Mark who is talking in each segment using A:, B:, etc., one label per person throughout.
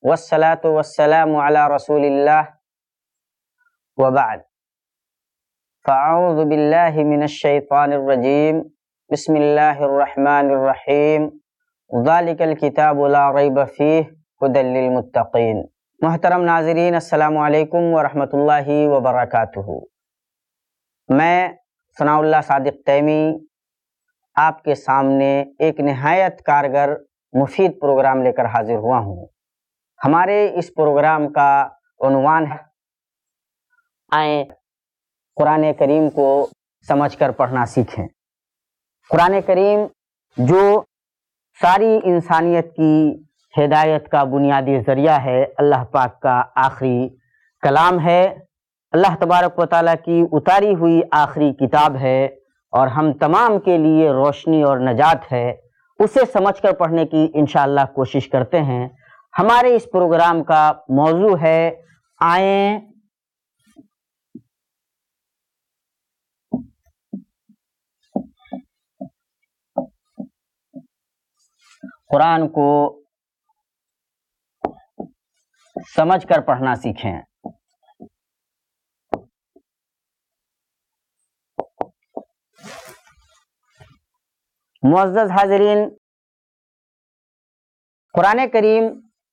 A: والصلاة والسلام على رسول الله وبعد فأعوذ بالله من الشيطان الرجيم بسم الله الرحمن الرحيم ذلك الكتاب لا ريب فيه هدى للمتقين۔ محترم ناظرین، السلام علیکم ورحمۃ اللہ وبرکاتہ۔ میں ثناء اللہ صادق تیمی آپ کے سامنے ایک نہایت کارگر مفید پروگرام لے کر حاضر ہوا ہوں۔ ہمارے اس پروگرام کا عنوان ہے آئیں قرآن کریم کو سمجھ کر پڑھنا سیکھیں۔ قرآن کریم جو ساری انسانیت کی ہدایت کا بنیادی ذریعہ ہے، اللہ پاک کا آخری کلام ہے، اللہ تبارک و تعالیٰ کی اتاری ہوئی آخری کتاب ہے اور ہم تمام کے لیے روشنی اور نجات ہے، اسے سمجھ کر پڑھنے کی انشاءاللہ کوشش کرتے ہیں۔ ہمارے اس پروگرام کا موضوع ہے آئیں قرآن کو سمجھ کر پڑھنا سیکھیں۔ معزز حاضرین، قرآن کریم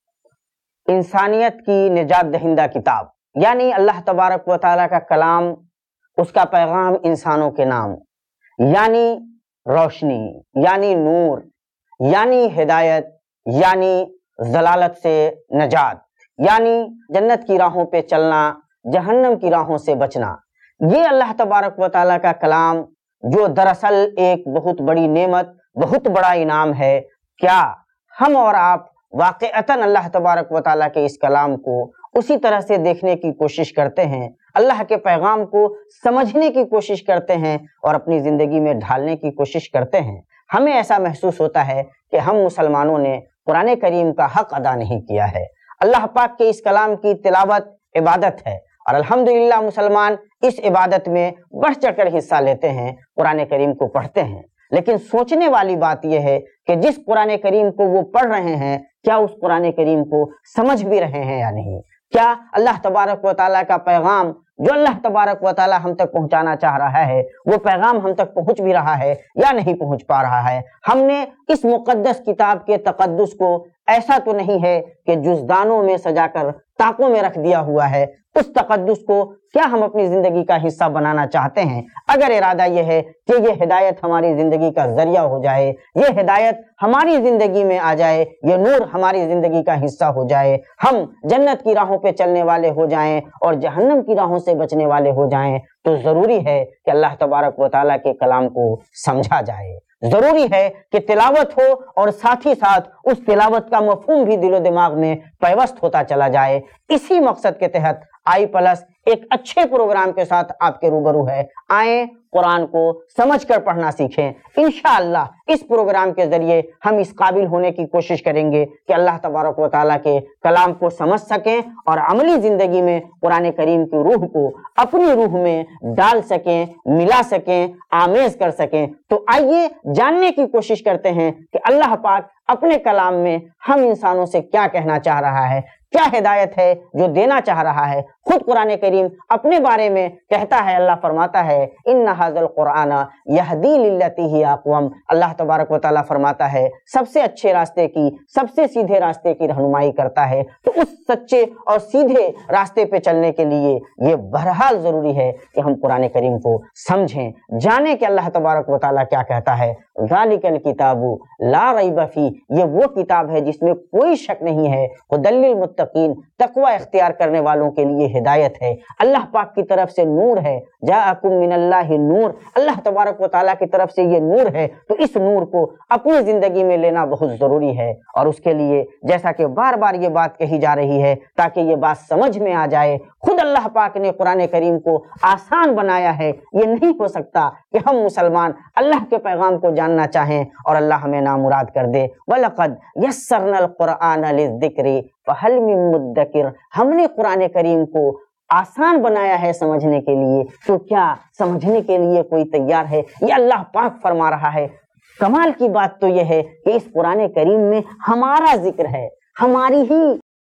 A: انسانیت کی نجات دہندہ کتاب، یعنی اللہ تبارک و تعالیٰ کا کلام، اس کا پیغام انسانوں کے نام، یعنی روشنی، یعنی نور، یعنی ہدایت، یعنی ضلالت سے نجات، یعنی جنت کی راہوں پہ چلنا، جہنم کی راہوں سے بچنا۔ یہ اللہ تبارک و تعالیٰ کا کلام جو دراصل ایک بہت بڑی نعمت، بہت بڑا انعام ہے، کیا ہم اور آپ واقعتاً اللہ تبارک و تعالیٰ کے اس کلام کو اسی طرح سے دیکھنے کی کوشش کرتے ہیں، اللہ کے پیغام کو سمجھنے کی کوشش کرتے ہیں اور اپنی زندگی میں ڈھالنے کی کوشش کرتے ہیں؟ ہمیں ایسا محسوس ہوتا ہے کہ ہم مسلمانوں نے قرآن کریم کا حق ادا نہیں کیا ہے۔ اللہ پاک کے اس کلام کی تلاوت عبادت ہے اور الحمدللہ مسلمان اس عبادت میں بڑھ چڑھ کر حصہ لیتے ہیں، قرآن کریم کو پڑھتے ہیں۔ لیکن سوچنے والی بات یہ ہے کہ جس قرآن کریم کو وہ پڑھ رہے ہیں، کیا اس قرآن کریم کو سمجھ بھی رہے ہیں یا نہیں؟ کیا اللہ تبارک و تعالیٰ کا پیغام جو اللہ تبارک و تعالیٰ ہم تک پہنچانا چاہ رہا ہے، وہ پیغام ہم تک پہنچ بھی رہا ہے یا نہیں پہنچ پا رہا ہے؟ ہم نے اس مقدس کتاب کے تقدس کو ایسا تو نہیں ہے کہ جزدانوں میں سجا کر طاقوں میں رکھ دیا ہوا ہے، اس تقدس کو کیا ہم اپنی زندگی کا حصہ بنانا چاہتے ہیں؟ اگر ارادہ یہ ہے کہ یہ ہدایت ہماری زندگی کا ذریعہ ہو جائے، یہ ہدایت ہماری زندگی میں آ جائے، یہ نور ہماری زندگی کا حصہ ہو جائے، ہم جنت کی راہوں پہ چلنے والے ہو جائیں اور جہنم کی راہوں سے بچنے والے ہو جائیں، تو ضروری ہے کہ اللہ تبارک و تعالیٰ کے کلام کو سمجھا جائے، ضروری ہے کہ تلاوت ہو اور ساتھ ہی ساتھ اس تلاوت کا مفہوم بھی دل و دماغ میں پیوست ہوتا چلا جائے۔ اسی مقصد کے تحت آئی پلس ایک اچھے پروگرام کے ساتھ آپ کے روبرو ہے۔ آئیں قرآن کو سمجھ کر پڑھنا سیکھیں۔ انشاءاللہ اس پروگرام کے ذریعے ہم اس قابل ہونے کی کوشش کریں گے کہ اللہ تبارک و تعالیٰ کے کلام کو سمجھ سکیں اور عملی زندگی میں قرآن کریم کی روح کو اپنی روح میں ڈال سکیں، ملا سکیں، آمیز کر سکیں۔ تو آئیے جاننے کی کوشش کرتے ہیں کہ اللہ پاک اپنے کلام میں ہم انسانوں سے کیا کہنا چاہ رہا ہے، کیا ہدایت ہے جو دینا چاہ رہا ہے۔ خود قرآن کریم اپنے بارے میں کہتا ہے، اللہ فرماتا ہے ان ھذا القرآن یہدی للتی ہی اقوم۔ اللہ تبارک و تعالیٰ فرماتا ہے سب سے اچھے راستے کی، سب سے سیدھے راستے کی رہنمائی کرتا ہے۔ تو اس سچے اور سیدھے راستے پہ چلنے کے لیے یہ بہرحال ضروری ہے کہ ہم قرآن کریم کو سمجھیں، جانیں کہ اللہ تبارک و تعالیٰ کیا کہتا ہے۔ ذالک الکتاب لا ریب فیہ، یہ وہ کتاب ہے جس میں کوئی شک نہیں ہے، ھدی للمتقین، تقوی اختیار کرنے والوں کے لیے ہدایت ہے۔ اللہ پاک کی طرف سے نور ہے، جاءکم من اللہ نور، اللہ تبارک و تعالیٰ کی طرف سے یہ نور ہے۔ تو اس نور کو اپنی زندگی میں لینا بہت ضروری ہے، اور اس کے لیے جیسا کہ بار بار یہ بات کہی جا رہی ہے تاکہ یہ بات سمجھ میں آ جائے، خود اللہ پاک نے قرآن کریم کو آسان بنایا ہے۔ یہ نہیں ہو سکتا کہ ہم مسلمان اللہ کے پیغام کو جاننا چاہیں اور اللہ ہمیں نامراد کر دے۔ وَلَقَدْ يَسَّرْنَا الْقُرْآنَ لِلذِّكْرِ فَهَلْ مِن مُدَّكِرٍ، ہم نے قرآن کریم کو آسان بنایا ہے سمجھنے کے لیے، تو کیا سمجھنے کے لیے کوئی تیار ہے؟ یہ اللہ پاک فرما رہا ہے۔ کمال کی بات تو یہ ہے کہ اس قرآن کریم میں ہمارا ذکر ہے، ہماری ہی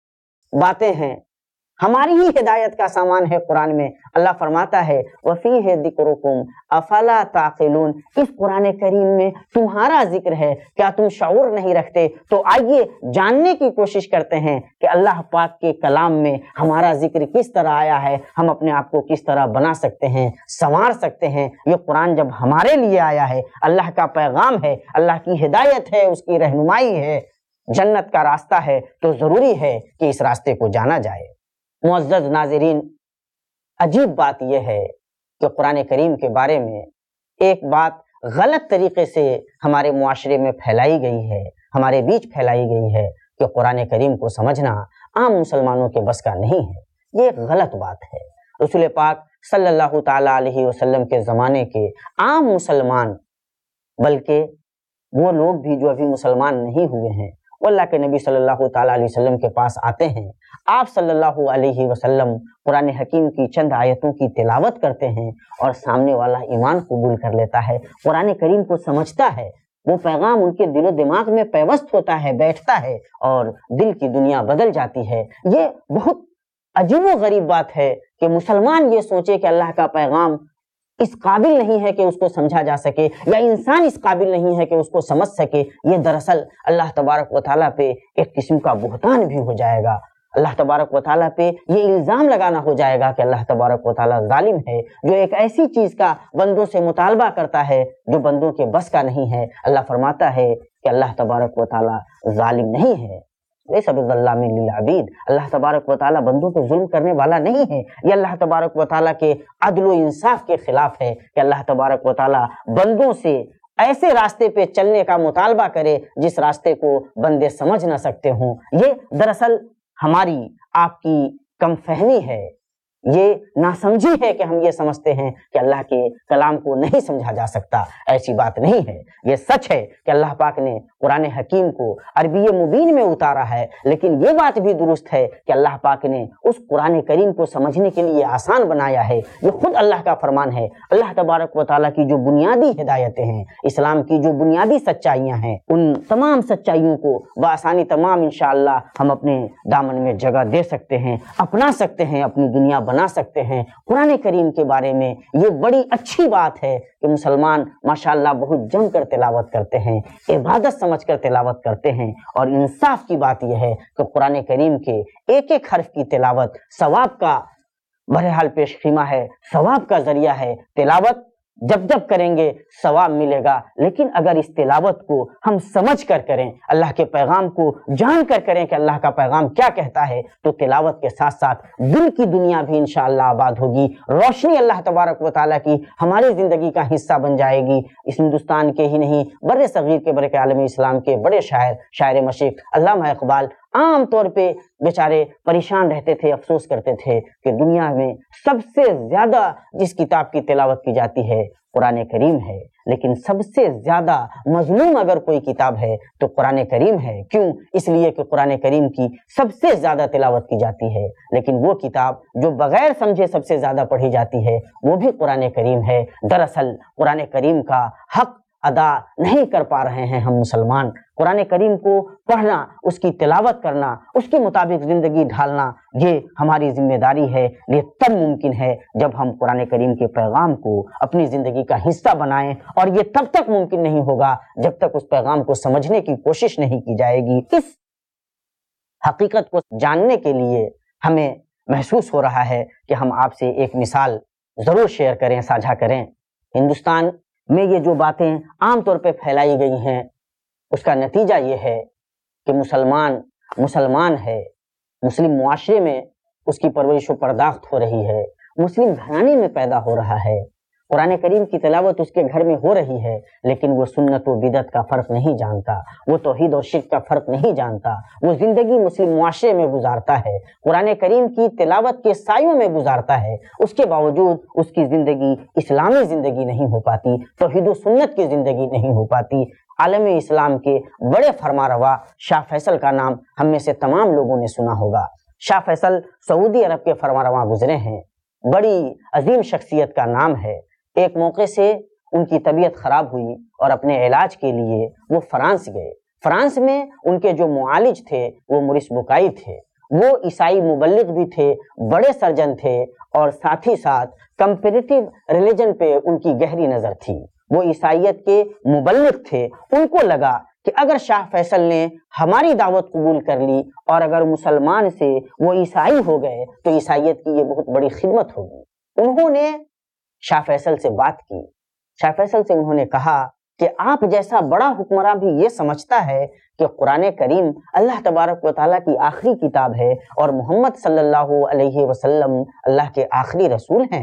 A: باتیں ہیں، ہماری ہی ہدایت کا سامان ہے قرآن میں۔ اللہ فرماتا ہے وَفِيهِ ذِكْرُكُمْ أَفَلَا تَعْقِلُونَ، اس قرآن کریم میں تمہارا ذکر ہے، کیا تم شعور نہیں رکھتے؟ تو آئیے جاننے کی کوشش کرتے ہیں کہ اللہ پاک کے کلام میں ہمارا ذکر کس طرح آیا ہے، ہم اپنے آپ کو کس طرح بنا سکتے ہیں، سنوار سکتے ہیں۔ یہ قرآن جب ہمارے لیے آیا ہے، اللہ کا پیغام ہے، اللہ کی ہدایت ہے، اس کی رہنمائی ہے، جنت کا راستہ ہے، تو ضروری ہے کہ اس راستے کو جانا جائے۔ معزز ناظرین، عجیب بات یہ ہے کہ قرآن کریم کے بارے میں ایک بات غلط طریقے سے ہمارے معاشرے میں پھیلائی گئی ہے، ہمارے بیچ پھیلائی گئی ہے کہ قرآن کریم کو سمجھنا عام مسلمانوں کے بس کا نہیں ہے۔ یہ ایک غلط بات ہے۔ رسول پاک صلی اللہ تعالیٰ علیہ وسلم کے زمانے کے عام مسلمان، بلکہ وہ لوگ بھی جو ابھی مسلمان نہیں ہوئے ہیں، وہ اللہ کے نبی صلی اللہ تعالیٰ علیہ وسلم کے پاس آتے ہیں، آپ صلی اللہ علیہ وسلم قرآن حکیم کی چند آیتوں کی تلاوت کرتے ہیں اور سامنے والا ایمان قبول کر لیتا ہے، قرآن کریم کو سمجھتا ہے، وہ پیغام ان کے دل و دماغ میں پیوست ہوتا ہے، بیٹھتا ہے اور دل کی دنیا بدل جاتی ہے۔ یہ بہت عجیب و غریب بات ہے کہ مسلمان یہ سوچے کہ اللہ کا پیغام اس قابل نہیں ہے کہ اس کو سمجھا جا سکے، یا انسان اس قابل نہیں ہے کہ اس کو سمجھ سکے۔ یہ دراصل اللہ تبارک و تعالیٰ پہ ایک قسم کا بہتان بھی ہو جائے گا، اللہ تبارک و تعالیٰ پہ یہ الزام لگانا ہو جائے گا کہ اللہ تبارک و تعالیٰ ظالم ہے، جو ایک ایسی چیز کا بندوں سے مطالبہ کرتا ہے جو بندوں کے بس کا نہیں ہے۔ اللہ فرماتا ہے کہ اللہ تبارک و تعالیٰ ظالم نہیں ہے، لیس بظلام للعبید، اللہ تبارک و تعالیٰ بندوں پہ ظلم کرنے والا نہیں ہے۔ یہ اللہ تبارک و تعالیٰ کے عدل و انصاف کے خلاف ہے کہ اللہ تبارک و تعالیٰ بندوں سے ایسے راستے پہ چلنے کا مطالبہ کرے جس راستے کو بندے سمجھ نہ سکتے ہوں۔ یہ دراصل ہماری آپ کی کم فہمی ہے، یہ ناسمجھی ہے کہ ہم یہ سمجھتے ہیں کہ اللہ کے کلام کو نہیں سمجھا جا سکتا۔ ایسی بات نہیں ہے، یہ سچ ہے کہ اللہ پاک نے قرآن حکیم کو عربی مبین میں اتارا ہے، لیکن یہ بات بھی درست ہے کہ اللہ پاک نے اس قرآن کریم کو سمجھنے کے لیے آسان بنایا ہے۔ یہ خود اللہ کا فرمان ہے۔ اللہ تبارک و تعالیٰ کی جو بنیادی ہدایتیں ہیں، اسلام کی جو بنیادی سچائیاں ہیں، ان تمام سچائیوں کو بآسانی تمام انشاءاللہ ہم اپنے دامن میں جگہ دے سکتے ہیں، اپنا سکتے ہیں، اپنی دنیا بنا سکتے ہیں۔ قرآن کریم کے بارے میں یہ بڑی اچھی بات ہے کہ مسلمان ماشاءاللہ بہت جم کر تلاوت کرتے ہیں، عبادت سمجھ کر تلاوت کرتے ہیں، اور انصاف کی بات یہ ہے کہ قرآن کریم کے ایک ایک حرف کی تلاوت ثواب کا بہرحال پیش خیمہ ہے، ثواب کا ذریعہ ہے۔ تلاوت جب جب کریں گے ثواب ملے گا، لیکن اگر اس تلاوت کو ہم سمجھ کر کریں، اللہ کے پیغام کو جان کر کریں کہ اللہ کا پیغام کیا کہتا ہے، تو تلاوت کے ساتھ ساتھ دل کی دنیا بھی انشاءاللہ آباد ہوگی، روشنی اللہ تبارک و تعالیٰ کی ہماری زندگی کا حصہ بن جائے گی۔ اس ہندوستان کے ہی نہیں، بر صغیر کے، بر عالم اسلام کے بڑے شاعر مشرق علامہ اقبال عام طور پہ بیچارے پریشان رہتے تھے، افسوس کرتے تھے کہ دنیا میں سب سے زیادہ جس کتاب کی تلاوت کی جاتی ہے قرآن کریم ہے، لیکن سب سے زیادہ مظلوم اگر کوئی کتاب ہے تو قرآن کریم ہے۔ کیوں؟ اس لیے کہ قرآن کریم کی سب سے زیادہ تلاوت کی جاتی ہے، لیکن وہ کتاب جو بغیر سمجھے سب سے زیادہ پڑھی جاتی ہے وہ بھی قرآن کریم ہے۔ دراصل قرآن کریم کا حق ادا نہیں کر پا رہے ہیں ہم مسلمان۔ قرآن کریم کو پڑھنا، اس کی تلاوت کرنا، اس کے مطابق زندگی ڈھالنا، یہ ہماری ذمہ داری ہے۔ یہ تب ممکن ہے جب ہم قرآن کریم کے پیغام کو اپنی زندگی کا حصہ بنائیں، اور یہ تب تک ممکن نہیں ہوگا جب تک اس پیغام کو سمجھنے کی کوشش نہیں کی جائے گی۔ اس حقیقت کو جاننے کے لیے ہمیں محسوس ہو رہا ہے کہ ہم آپ سے ایک مثال ضرور شیئر کریں، ساجھا کریں۔ ہندوستان میں یہ جو باتیں عام طور پہ پھیلائی گئی ہیں، اس کا نتیجہ یہ ہے کہ مسلمان ہے، مسلم معاشرے میں اس کی پرورش و پرداخت ہو رہی ہے، مسلم گھرانے میں پیدا ہو رہا ہے، قرآن کریم کی تلاوت اس کے گھر میں ہو رہی ہے، لیکن وہ سنت و بدعت کا فرق نہیں جانتا، وہ توحید اور شرک کا فرق نہیں جانتا، وہ زندگی مسلم معاشرے میں گزارتا ہے، قرآن کریم کی تلاوت کے سایوں میں گزارتا ہے، اس کے باوجود اس کی زندگی اسلامی زندگی نہیں ہو پاتی، توحید و سنت کی زندگی نہیں ہو پاتی۔ عالم اسلام کے بڑے فرمانروا شاہ فیصل کا نام ہم میں سے تمام لوگوں نے سنا ہوگا۔ شاہ فیصل سعودی عرب کے فرمانروا گزرے ہیں، بڑی عظیم شخصیت کا نام ہے۔ ایک موقع سے ان کی طبیعت خراب ہوئی اور اپنے علاج کے لیے وہ فرانس گئے۔ فرانس میں ان کے جو معالج تھے وہ مورس بکائی تھے۔ وہ عیسائی مبلغ بھی تھے، بڑے سرجن تھے، اور ساتھ ہی ساتھ کمپیریٹیو ریلیجن پہ ان کی گہری نظر تھی۔ وہ عیسائیت کے مبلغ تھے، ان کو لگا کہ اگر شاہ فیصل نے ہماری دعوت قبول کر لی اور اگر مسلمان سے وہ عیسائی ہو گئے تو عیسائیت کی یہ بہت بڑی خدمت ہوگی۔ انہوں نے شاہ فیصل سے بات کی، شاہ فیصل سے انہوں نے کہا کہ آپ جیسا بڑا حکمراں بھی یہ سمجھتا ہے کہ قرآن کریم اللہ تبارک و تعالیٰ کی آخری کتاب ہے اور محمد صلی اللہ علیہ وسلم اللہ کے آخری رسول ہیں؟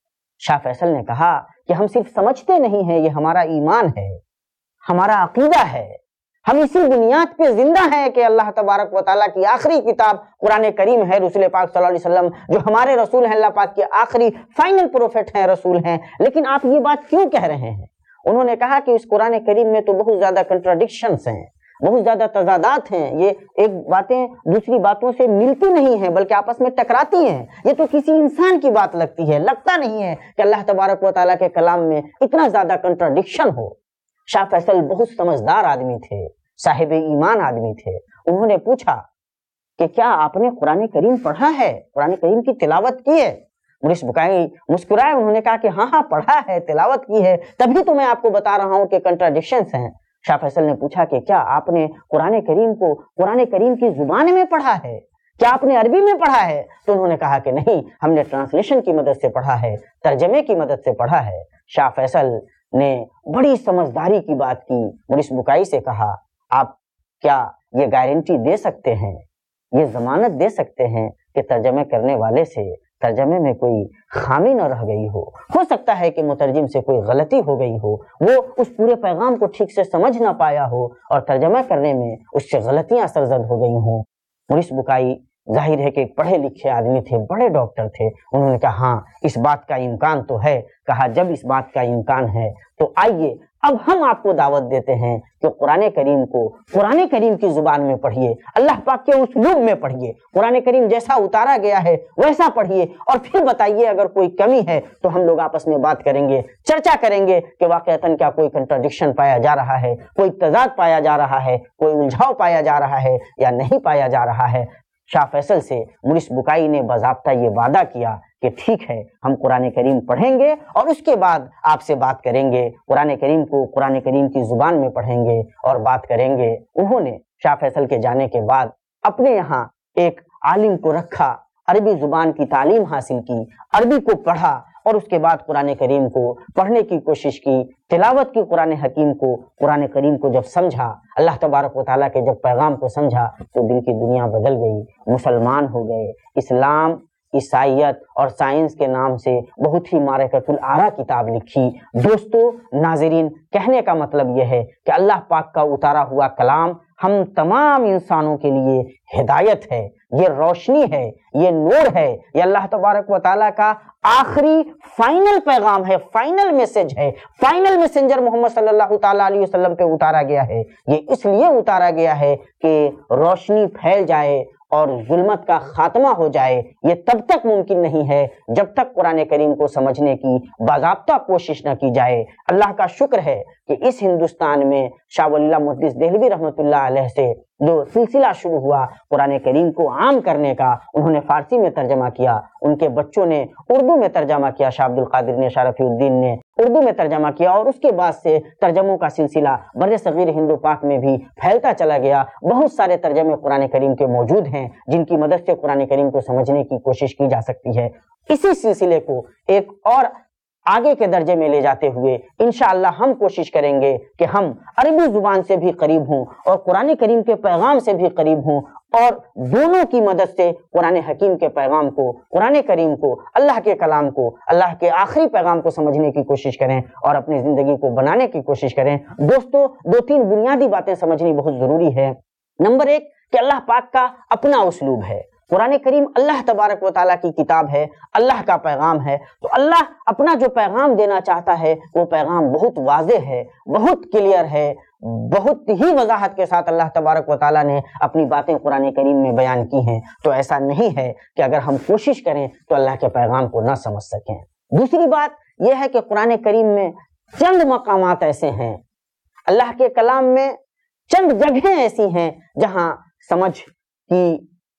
A: شاہ فیصل نے کہا کہ ہم صرف سمجھتے نہیں ہیں، یہ ہمارا ایمان ہے، ہمارا عقیدہ ہے، ہم اسی بنیاد پہ زندہ ہیں کہ اللہ تبارک و تعالیٰ کی آخری کتاب قرآن کریم ہے، رسول پاک صلی اللہ علیہ وسلم جو ہمارے رسول ہیں، اللہ پاک کے آخری فائنل پروفیٹ ہیں، رسول ہیں، لیکن آپ یہ بات کیوں کہہ رہے ہیں؟ انہوں نے کہا کہ اس قرآن کریم میں تو بہت زیادہ کنٹراڈکشنز ہیں، بہت زیادہ تضادات ہیں، یہ ایک باتیں دوسری باتوں سے ملتی نہیں ہیں بلکہ آپس میں ٹکراتی ہیں، یہ تو کسی انسان کی بات لگتی ہے، لگتا نہیں ہے کہ اللہ تبارک و تعالیٰ کے کلام میں اتنا زیادہ کنٹراڈکشن ہو۔ شاہ فیصل بہت سمجھدار آدمی تھے، صاحب ایمان آدمی تھے۔ انہوں نے پوچھا کہ کیا آپ نے قرآن کریم پڑھا ہے، قرآن کریم کی تلاوت کی ہے؟ مورس بکائی مسکرائے، انہوں نے کہا کہ ہاں پڑھا ہے، تلاوت کی ہے، تبھی تو میں آپ کو بتا رہا ہوں کہ کنٹراڈکشنز ہیں۔ شاہ فیصل نے پوچھا کہ کیا آپ نے قرآن کریم کو قرآن کریم کی زبان میں پڑھا ہے، کیا آپ نے عربی میں پڑھا ہے؟ تو انہوں نے کہا کہ نہیں، ہم نے ٹرانسلیشن کی مدد سے پڑھا ہے، ترجمے کی مدد سے پڑھا ہے۔ شاہ فیصل نے بڑی سمجھداری کی بات کی، مورس بکائی سے کہا آپ کیا یہ گارنٹی دے سکتے ہیں، یہ ضمانت دے سکتے ہیں کہ ترجمے کرنے والے سے ترجمے میں کوئی خامی نہ رہ گئی ہو سکتا ہے کہ مترجم سے کوئی غلطی ہو گئی ہو، وہ اس پورے پیغام کو ٹھیک سے سمجھ نہ پایا ہو اور ترجمہ کرنے میں اس سے غلطیاں سرزد ہو گئی ہوں۔ مورس بکائی ظاہر ہے کہ ایک پڑھے لکھے آدمی تھے، بڑے ڈاکٹر تھے، انہوں نے کہا ہاں اس بات کا امکان تو ہے۔ کہا جب اس بات کا امکان ہے تو آئیے اب ہم آپ کو دعوت دیتے ہیں کہ قرآن کریم کو قرآن کریم کی زبان میں پڑھیے، اللہ پاک کے اسلوب میں پڑھیے، قرآن کریم جیسا اتارا گیا ہے ویسا پڑھیے، اور پھر بتائیے اگر کوئی کمی ہے تو ہم لوگ آپس میں بات کریں گے، چرچا کریں گے کہ واقعتاً کیا کوئی کنٹراڈکشن پایا جا رہا ہے، کوئی تضاد پایا جا رہا ہے، کوئی الجھاؤ پایا جا رہا ہے یا نہیں پایا جا رہا ہے۔ شاہ فیصل سے مورس بکائی نے باضابطہ یہ وعدہ کیا کہ ٹھیک ہے ہم قرآن کریم پڑھیں گے اور اس کے بعد آپ سے بات کریں گے، قرآن کریم کو قرآن کریم کی زبان میں پڑھیں گے اور بات کریں گے۔ انہوں نے شاہ فیصل کے جانے کے بعد اپنے یہاں ایک عالم کو رکھا، عربی زبان کی تعلیم حاصل کی، عربی کو پڑھا اور اس کے بعد قرآن کریم کو پڑھنے کی کوشش کی، تلاوت کی قرآن حکیم کو، قرآن کریم کو جب سمجھا، اللہ تبارک و تعالیٰ کے جب پیغام کو سمجھا تو دل کی دنیا بدل گئی، مسلمان ہو گئے۔ اسلام، عیسائیت اور سائنس کے نام سے بہت ہی معرکۃ الآراء کتاب لکھی۔ دوستو ناظرین، کہنے کا مطلب یہ ہے کہ اللہ پاک کا اتارا ہوا کلام ہم تمام انسانوں کے لیے ہدایت ہے، یہ روشنی ہے، یہ نور ہے، یہ اللہ تبارک و تعالیٰ کا آخری فائنل پیغام ہے، فائنل میسج ہے، فائنل میسنجر محمد صلی اللہ تعالیٰ علیہ وسلم پہ اتارا گیا ہے۔ یہ اس لیے اتارا گیا ہے کہ روشنی پھیل جائے اور ظلمت کا خاتمہ ہو جائے۔ یہ تب تک ممکن نہیں ہے جب تک قرآن کریم کو سمجھنے کی باضابطہ کوشش نہ کی جائے۔ اللہ کا شکر ہے کہ اس ہندوستان میں شاہ ولی اللہ محدث دہلوی رحمۃ اللہ علیہ سے جو سلسلہ شروع ہوا قرآن کریم کو عام کرنے کا، انہوں نے فارسی میں ترجمہ کیا، ان کے بچوں نے اردو میں ترجمہ کیا، شاہ عبد القادر نے، شاہ رفیع الدین نے اردو میں ترجمہ کیا، اور اس کے بعد سے ترجموں کا سلسلہ بر صغیر ہند و پاک میں بھی پھیلتا چلا گیا۔ بہت سارے ترجمے قرآن کریم کے موجود ہیں جن کی مدد سے قرآن کریم کو سمجھنے کی کوشش کی جا سکتی ہے۔ اسی سلسلے کو ایک اور آگے کے درجے میں لے جاتے ہوئے انشاءاللہ ہم کوشش کریں گے کہ ہم عربی زبان سے بھی قریب ہوں اور قرآن کریم کے پیغام سے بھی قریب ہوں، اور دونوں کی مدد سے قرآن حکیم کے پیغام کو، قرآن کریم کو، اللہ کے کلام کو، اللہ کے آخری پیغام کو سمجھنے کی کوشش کریں اور اپنی زندگی کو بنانے کی کوشش کریں۔ دوستو، 2-3 بنیادی باتیں سمجھنی بہت ضروری ہے۔ نمبر 1 کہ اللہ پاک کا اپنا اسلوب ہے۔ قرآن کریم اللہ تبارک و تعالیٰ کی کتاب ہے، اللہ کا پیغام ہے، تو اللہ اپنا جو پیغام دینا چاہتا ہے وہ پیغام بہت واضح ہے، بہت کلیئر ہے، بہت ہی وضاحت کے ساتھ اللہ تبارک و تعالیٰ نے اپنی باتیں قرآن کریم میں بیان کی ہیں۔ تو ایسا نہیں ہے کہ اگر ہم کوشش کریں تو اللہ کے پیغام کو نہ سمجھ سکیں۔ دوسری بات یہ ہے کہ قرآن کریم میں چند مقامات ایسے ہیں، اللہ کے کلام میں چند جگہیں ایسی ہیں جہاں سمجھ کی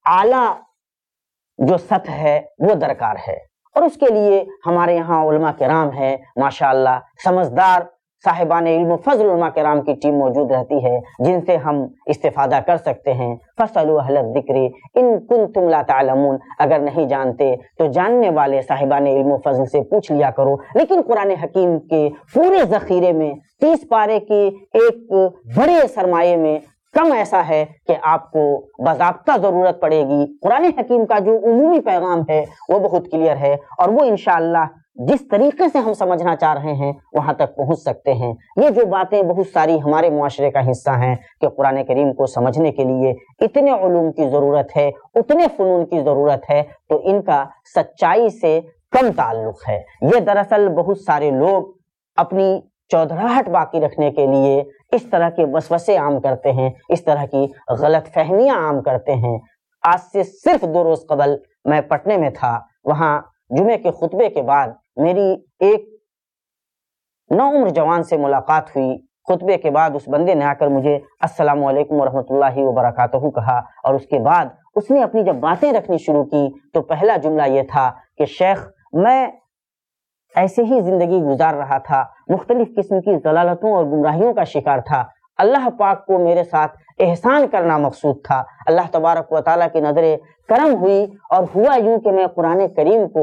A: اعلیٰ جو سطح ہے وہ درکار ہے، اور اس کے لیے ہمارے یہاں علماء کرام ہیں ماشاءاللہ، سمجھدار صاحبان علم و فضل علماء کرام کی ٹیم موجود رہتی ہے جن سے ہم استفادہ کر سکتے ہیں۔ فَاسْأَلُوا أَهْلَ الذِّكْرِ إِن كُنتُمْ لَا تَعْلَمُونَ، اگر نہیں جانتے تو جاننے والے صاحبان علم و فضل سے پوچھ لیا کرو۔ لیکن قرآن حکیم کے پورے ذخیرے میں 30 پارے کی ایک بڑے سرمایے میں کم ایسا ہے کہ آپ کو باضابطہ ضرورت پڑے گی۔ قرآن حکیم کا جو عمومی پیغام ہے وہ بہت کلیئر ہے، اور وہ انشاءاللہ جس طریقے سے ہم سمجھنا چاہ رہے ہیں وہاں تک پہنچ سکتے ہیں۔ یہ جو باتیں بہت ساری ہمارے معاشرے کا حصہ ہیں کہ قرآن کریم کو سمجھنے کے لیے اتنے علوم کی ضرورت ہے، اتنے فنون کی ضرورت ہے، تو ان کا سچائی سے کم تعلق ہے۔ یہ دراصل بہت سارے لوگ اپنی چودراہٹ باقی رکھنے کے لیے اس طرح کے وسوسے عام کرتے ہیں، اس طرح کی غلط فہمیاں عام کرتے ہیں۔ آج سے صرف 2 روز قبل میں پٹنے میں تھا، وہاں جمعے کے خطبے کے بعد میری ایک نوعمر جوان سے ملاقات ہوئی۔ خطبے کے بعد اس بندے نے آ کر مجھے السلام علیکم ورحمۃ اللہ وبرکاتہ کہا، اور اس کے بعد اس نے اپنی جب باتیں رکھنی شروع کی تو پہلا جملہ یہ تھا کہ شیخ، میں ایسے ہی زندگی گزار رہا تھا، مختلف قسم کی ضلالتوں اور گمراہیوں کا شکار تھا، اللہ پاک کو میرے ساتھ احسان کرنا مقصود تھا، اللہ تبارک و تعالیٰ کی نظر کرم ہوئی، اور ہوا یوں کہ میں قرآن کریم کو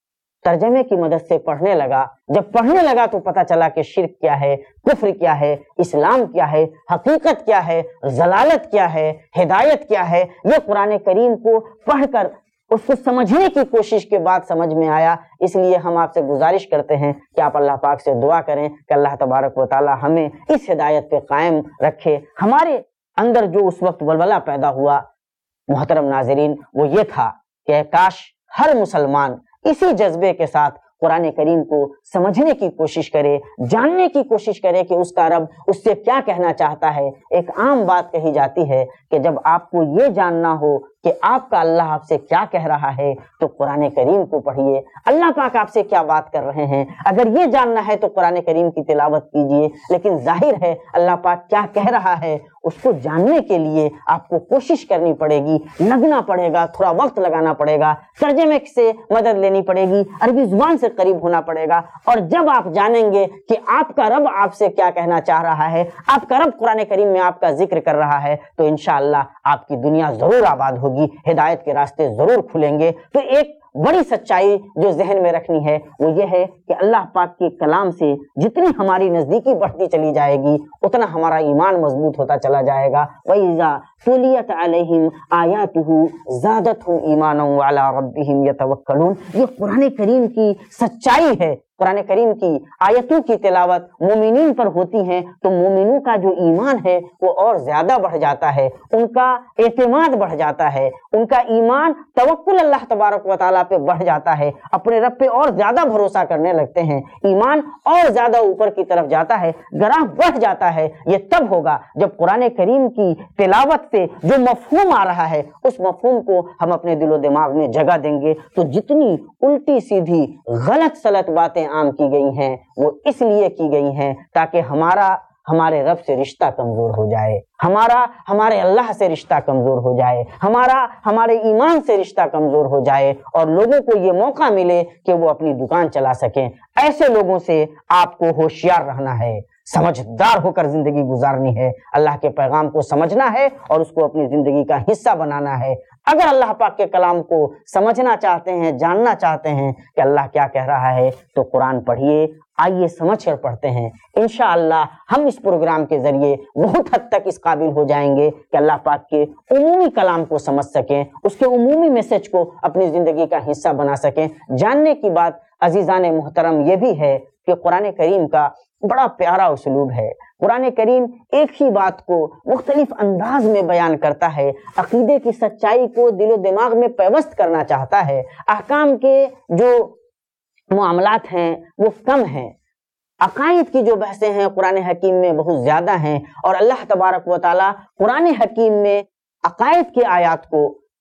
A: ترجمے کی مدد سے پڑھنے لگا۔ جب پڑھنے لگا تو پتہ چلا کہ شرک کیا ہے، کفر کیا ہے، اسلام کیا ہے، حقیقت کیا ہے، ضلالت کیا ہے، ہدایت کیا ہے۔ یہ قرآن کریم کو پڑھ کر اس کو سمجھنے کی کوشش کے بعد سمجھ میں آیا۔ اس لیے ہم آپ سے گزارش کرتے ہیں کہ آپ اللہ پاک سے دعا کریں کہ اللہ تبارک و تعالی ہمیں اس ہدایت پہ قائم رکھے۔ ہمارے اندر جو اس وقت ولولہ پیدا ہوا محترم ناظرین، وہ یہ تھا کہ کاش ہر مسلمان اسی جذبے کے ساتھ قرآن کریم کو سمجھنے کی کوشش کرے، جاننے کی کوشش کرے کہ اس کا رب اس سے کیا کہنا چاہتا ہے۔ ایک عام بات کہی جاتی ہے کہ جب آپ کو یہ جاننا ہو کہ آپ کا اللہ آپ سے کیا کہہ رہا ہے تو قرآن کریم کو پڑھیے، اللہ پاک آپ سے کیا بات کر رہے ہیں۔ اگر یہ جاننا ہے تو قرآن کریم کی تلاوت کیجیے، لیکن ظاہر ہے اللہ پاک کیا کہہ رہا ہے اس کو جاننے کے لیے آپ کو کوشش کرنی پڑے گی، لگنا پڑے گا، تھوڑا وقت لگانا پڑے گا، ترجمے سے مدد لینی پڑے گی، عربی زبان سے قریب ہونا پڑے گا۔ اور جب آپ جانیں گے کہ آپ کا رب آپ سے کیا کہنا چاہ رہا ہے، آپ کا رب قرآن کریم میں آپ کا ذکر کر رہا ہے، تو انشاءاللہ آپ کی دنیا ضرور آباد ہوگی، ہدایت کے راستے ضرور کھلیں گے۔ تو ایک بڑی سچائی جو ذہن میں رکھنی ہے وہ یہ ہے کہ اللہ پاک کے کلام سے جتنی ہماری نزدیکی بڑھتی چلی جائے گی اتنا ہمارا ایمان مضبوط ہوتا چلا جائے گا۔ وَإِذَا تُلِيَتْ عَلَيْهِمْ آيَاتُهُ زَادَتْهُمْ إِيمَانًا وَعَلَىٰ رَبِّهِمْ يَتَوَكَّلُونَ۔ یہ قرآن کریم کی سچائی ہے۔ قرآن کریم کی آیتوں کی تلاوت مومنین پر ہوتی ہیں تو مومنوں کا جو ایمان ہے وہ اور زیادہ بڑھ جاتا ہے، ان کا اعتماد بڑھ جاتا ہے، ان کا ایمان توکل اللہ تبارک و تعالیٰ پہ بڑھ جاتا ہے، اپنے رب پہ اور زیادہ بھروسہ کرنے لگتے ہیں، ایمان اور زیادہ اوپر کی طرف جاتا ہے، گراہ بڑھ جاتا ہے۔ یہ تب ہوگا جب قرآن کریم کی تلاوت سے جو مفہوم آ رہا ہے اس مفہوم کو ہم اپنے دل و دماغ میں جگہ دیں گے۔ تو جتنی الٹی سیدھی غلط سلط باتیں عام کی گئی ہیں وہ اس لیے کی گئی ہیں تاکہ ہمارے رب سے رشتہ کمزور ہو جائے، ہمارے اللہ سے رشتہ کمزور ہو جائے، ہمارے ایمان سے رشتہ کمزور ہو جائے، اور لوگوں کو یہ موقع ملے کہ وہ اپنی دکان چلا سکیں۔ ایسے لوگوں سے آپ کو ہوشیار رہنا ہے، سمجھدار ہو کر زندگی گزارنی ہے، اللہ کے پیغام کو سمجھنا ہے اور اس کو اپنی زندگی کا حصہ بنانا ہے۔ اگر اللہ پاک کے کلام کو سمجھنا چاہتے ہیں، جاننا چاہتے ہیں کہ اللہ کیا کہہ رہا ہے تو قرآن پڑھیے۔ آئیے سمجھ کر پڑھتے ہیں، انشاءاللہ ہم اس پروگرام کے ذریعے بہت حد تک اس قابل ہو جائیں گے کہ اللہ پاک کے عمومی کلام کو سمجھ سکیں، اس کے عمومی میسج کو اپنی زندگی کا حصہ بنا سکیں۔ جاننے کی بات عزیزان محترم یہ بھی ہے کہ قرآن کریم کا بڑا پیارا اسلوب ہے۔ قرآن کریم ایک ہی بات کو مختلف انداز میں بیان کرتا ہے، عقیدے کی سچائی کو دل و دماغ میں پیوست کرنا چاہتا ہے۔ احکام کے جو معاملات ہیں وہ کم ہیں، عقائد کی جو بحثیں ہیں قرآن حکیم میں بہت زیادہ ہیں، اور اللہ تبارک و تعالیٰ قرآن حکیم میں عقائد کی آیات کو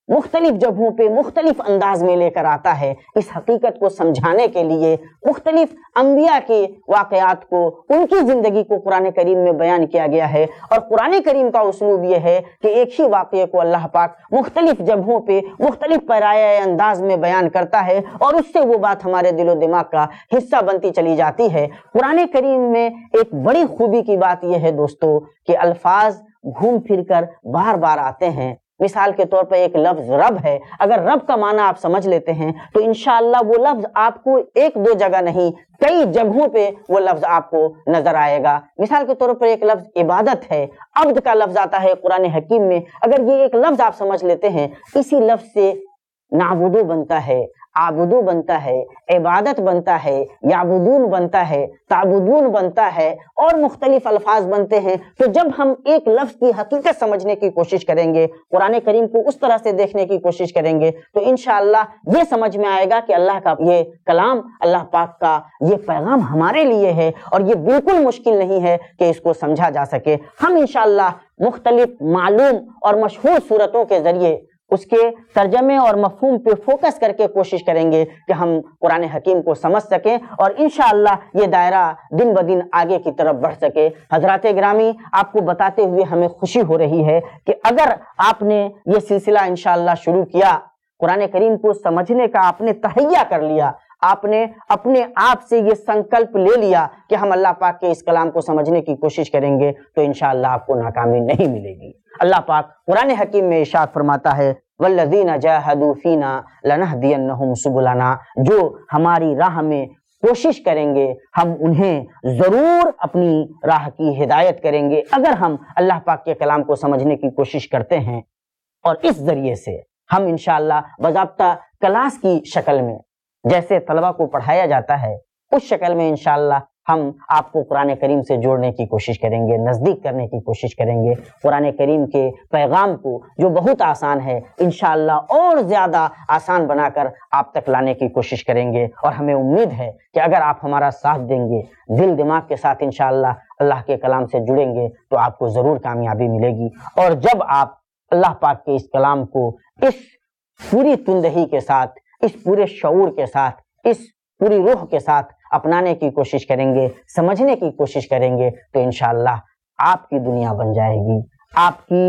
A: مختلف جگہوں پہ مختلف انداز میں لے کر آتا ہے. اس حقیقت کو سمجھانے کے لیے مختلف انبیاء کے واقعات کو، ان کی زندگی کو قرآن کریم میں بیان کیا گیا ہے. اور قرآن کریم کا اسلوب یہ ہے کہ ایک ہی واقعے کو اللہ پاک مختلف جگہوں پہ مختلف پیرایہ انداز میں بیان کرتا ہے، اور اس سے وہ بات ہمارے دل و دماغ کا حصہ بنتی چلی جاتی ہے. قرآن کریم میں ایک بڑی خوبی کی بات یہ ہے دوستو کہ الفاظ گھوم پھر کر بار بار آتے ہیں. مثال کے طور پر ایک لفظ رب ہے، اگر رب کا معنی آپ سمجھ لیتے ہیں تو انشاءاللہ وہ لفظ آپ کو ایک دو جگہ نہیں کئی جگہوں پہ وہ لفظ آپ کو نظر آئے گا. مثال کے طور پر ایک لفظ عبادت ہے، عبد کا لفظ آتا ہے قرآن حکیم میں. اگر یہ ایک لفظ آپ سمجھ لیتے ہیں، اسی لفظ سے نعبدو بنتا ہے، عابدو بنتا ہے، عبادت بنتا ہے، یعبدون بنتا ہے، تعبدون بنتا ہے، اور مختلف الفاظ بنتے ہیں. تو جب ہم ایک لفظ کی حقیقت سمجھنے کی کوشش کریں گے، قرآن کریم کو اس طرح سے دیکھنے کی کوشش کریں گے، تو انشاءاللہ یہ سمجھ میں آئے گا کہ اللہ کا یہ کلام، اللہ پاک کا یہ پیغام ہمارے لیے ہے، اور یہ بالکل مشکل نہیں ہے کہ اس کو سمجھا جا سکے. ہم انشاءاللہ مختلف معلوم اور مشہور صورتوں کے ذریعے اس کے ترجمے اور مفہوم پہ فوکس کر کے کوشش کریں گے کہ ہم قرآن حکیم کو سمجھ سکیں، اور انشاءاللہ یہ دائرہ دن بدن آگے کی طرف بڑھ سکے. حضرات گرامی، آپ کو بتاتے ہوئے ہمیں خوشی ہو رہی ہے کہ اگر آپ نے یہ سلسلہ انشاءاللہ شروع کیا، قرآن کریم کو سمجھنے کا آپ نے تہیہ کر لیا، آپ نے اپنے آپ سے یہ سنکلپ لے لیا کہ ہم اللہ پاک کے اس کلام کو سمجھنے کی کوشش کریں گے، تو انشاءاللہ آپ کو ناکامی نہیں ملے گی. اللہ پاک قرآن حکیم میں ارشاد فرماتا ہے والذین جاہدوا فینا لنہدینہم سبلنا، جو ہماری راہ میں کوشش کریں گے ہم انہیں ضرور اپنی راہ کی ہدایت کریں گے. اگر ہم اللہ پاک کے کلام کو سمجھنے کی کوشش کرتے ہیں، اور اس ذریعے سے ہم انشاءاللہ باضابطہ کلاس کی شکل میں جیسے طلبہ کو پڑھایا جاتا ہے، اس شکل میں انشاءاللہ ہم آپ کو قرآن کریم سے جوڑنے کی کوشش کریں گے، نزدیک کرنے کی کوشش کریں گے. قرآن کریم کے پیغام کو جو بہت آسان ہے انشاءاللہ اور زیادہ آسان بنا کر آپ تک لانے کی کوشش کریں گے. اور ہمیں امید ہے کہ اگر آپ ہمارا ساتھ دیں گے، دل دماغ کے ساتھ انشاءاللہ اللہ کے کلام سے جڑیں گے، تو آپ کو ضرور کامیابی ملے گی. اور جب آپ اللہ پاک کے اس کلام کو اس پوری تندہی کے ساتھ، اس پورے شعور کے ساتھ، اس پوری روح کے ساتھ اپنانے کی کوشش کریں گے، سمجھنے کی کوشش کریں گے، تو انشاءاللہ آپ کی دنیا بن جائے گی، آپ کی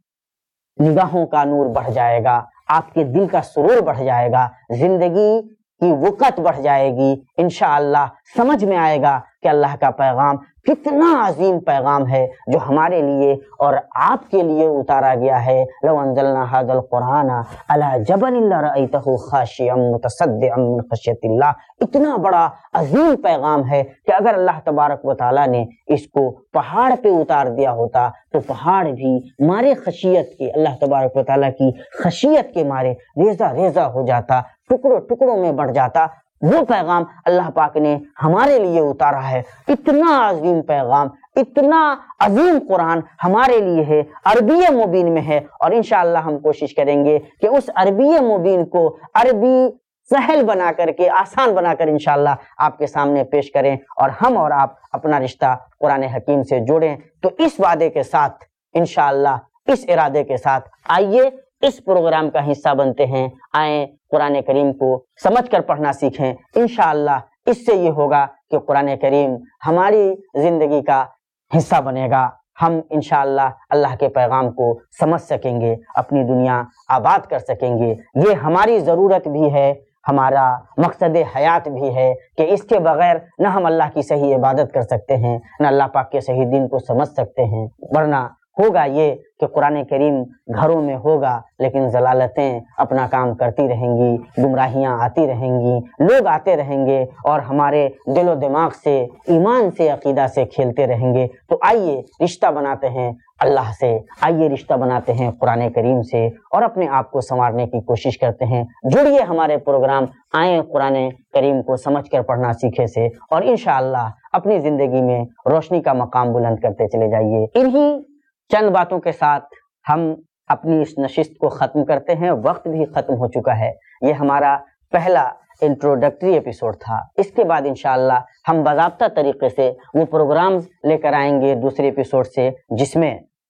A: نگاہوں کا نور بڑھ جائے گا، آپ کے دل کا سرور بڑھ جائے گا، زندگی کی وقت بڑھ جائے گی. انشاءاللہ سمجھ میں آئے گا کہ اللہ کا پیغام کتنا عظیم پیغام ہے جو ہمارے لیے اور آپ کے لیے اتارا گیا ہے. لو انزلنا هذا القرآن على جبل لرأيته خاشعا متصدعا من خشیۃ اللہ. اتنا بڑا عظیم پیغام ہے کہ اگر اللہ تبارک و تعالیٰ نے اس کو پہاڑ پہ اتار دیا ہوتا تو پہاڑ بھی مارے خشیت کے، اللہ تبارک و تعالیٰ کی خشیت کے مارے ریزہ ریزہ ہو جاتا، ٹکڑوں ٹکڑوں میں بڑھ جاتا. وہ پیغام اللہ پاک نے ہمارے لیے اتارا ہے. اتنا عظیم پیغام، اتنا عظیم قرآن ہمارے لیے ہے، عربی مبین میں ہے. اور انشاءاللہ ہم کوشش کریں گے کہ اس عربی مبین کو عربی سہل بنا کر کے، آسان بنا کر انشاءاللہ آپ کے سامنے پیش کریں، اور ہم اور آپ اپنا رشتہ قرآن حکیم سے جوڑیں. تو اس وعدے کے ساتھ انشاءاللہ، اس ارادے کے ساتھ آئیے اس پروگرام کا حصہ بنتے ہیں. آئیں قرآن کریم کو سمجھ کر پڑھنا سیکھیں. انشاءاللہ اس سے یہ ہوگا کہ قرآن کریم ہماری زندگی کا حصہ بنے گا. ہم انشاءاللہ اللہ کے پیغام کو سمجھ سکیں گے، اپنی دنیا آباد کر سکیں گے. یہ ہماری ضرورت بھی ہے، ہمارا مقصد حیات بھی ہے کہ اس کے بغیر نہ ہم اللہ کی صحیح عبادت کر سکتے ہیں، نہ اللہ پاک کے صحیح دین کو سمجھ سکتے ہیں. ورنہ ہوگا یہ کہ قرآن کریم گھروں میں ہوگا لیکن ضلالتیں اپنا کام کرتی رہیں گی، گمراہیاں آتی رہیں گی، لوگ آتے رہیں گے اور ہمارے دل و دماغ سے، ایمان سے، عقیدہ سے کھیلتے رہیں گے. تو آئیے رشتہ بناتے ہیں اللہ سے، آئیے رشتہ بناتے ہیں قرآن کریم سے، اور اپنے آپ کو سنوارنے کی کوشش کرتے ہیں. جڑیے ہمارے پروگرام آئیں قرآن کریم کو سمجھ کر پڑھنا سیکھے سے، اور انشاءاللہ اپنی زندگی میں روشنی کا مقام بلند کرتے چلے جائیے. انہی چند باتوں کے ساتھ ہم اپنی اس نشست کو ختم کرتے ہیں. وقت بھی ختم ہو چکا ہے. یہ ہمارا پہلا انٹروڈکٹری ایپیسوڈ تھا. اس کے بعد انشاءاللہ ہم باضابطہ طریقے سے وہ پروگرامز لے کر آئیں گے دوسرے ایپیسوڈ سے، جس میں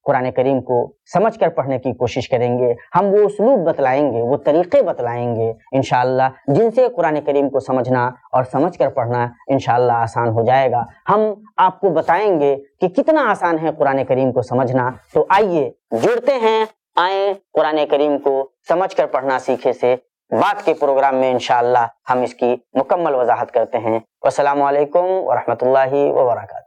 A: قرآن کریم کو سمجھ کر پڑھنے کی کوشش کریں گے، ہم وہ اسلوب بتلائیں گے، وہ طریقے بتلائیں گے انشاءاللہ جن سے قرآن کریم کو سمجھنا اور سمجھ کر پڑھنا انشاءاللہ آسان ہو جائے گا۔ ہم آپ کو بتائیں گے کہ کتنا آسان ہے قرآن کریم کو سمجھنا۔ تو آئیے جڑتے ہیں، آئیں قرآن کریم کو سمجھ کر پڑھنا سیکھے سے بعد کے پروگرام میں انشاءاللہ ہم اس کی مکمل وضاحت کرتے ہیں۔ والسلام علیکم ورحمۃ اللہ وبرکاتہ۔